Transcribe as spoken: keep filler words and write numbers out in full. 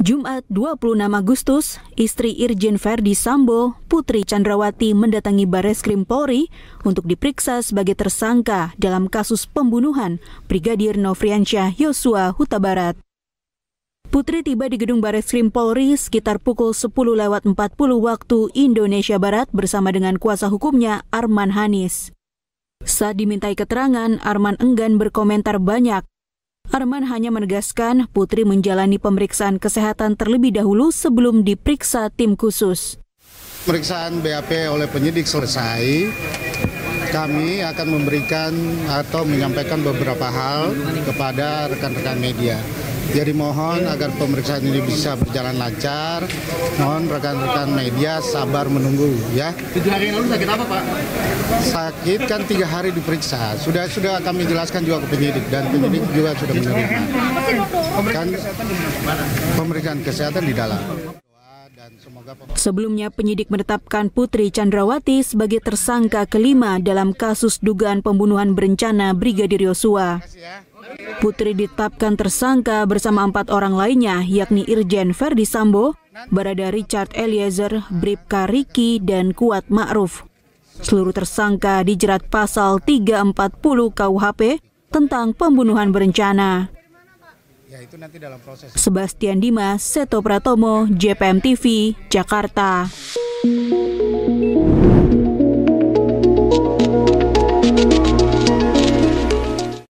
Jumat dua puluh enam Agustus, istri Irjen Verdi Sambo, Putri Chandrawati mendatangi Bareskrim Polri untuk diperiksa sebagai tersangka dalam kasus pembunuhan Brigadir Nofriansyah Yosua Huta Barat. Putri tiba di gedung Bareskrim Polri sekitar pukul sepuluh lewat empat puluh waktu Indonesia Barat bersama dengan kuasa hukumnya Arman Hanis. Saat dimintai keterangan, Arman enggan berkomentar banyak. Arman hanya menegaskan Putri menjalani pemeriksaan kesehatan terlebih dahulu sebelum diperiksa tim khusus. Pemeriksaan B A P oleh penyidik selesai, kami akan memberikan atau menyampaikan beberapa hal kepada rekan-rekan media. Jadi mohon agar pemeriksaan ini bisa berjalan lancar, mohon rekan-rekan media sabar menunggu ya. Tujuh hari yang lalu sakit apa Pak? Sakit kan tiga hari diperiksa, sudah sudah kami jelaskan juga ke penyidik dan penyidik juga sudah menerima. Kan pemeriksaan kesehatan di dalam. Sebelumnya penyidik menetapkan Putri Chandrawati sebagai tersangka kelima dalam kasus dugaan pembunuhan berencana Brigadir Yosua. Putri ditetapkan tersangka bersama empat orang lainnya, yakni Irjen Verdi Sambo, Barada Richard Eliezer, Bribka Riki, dan Kuat Ma'ruf. Seluruh tersangka dijerat pasal tiga ratus empat puluh K U H P tentang pembunuhan berencana. Sebastian Dimas, Seto Pratomo, J P M T V, Jakarta.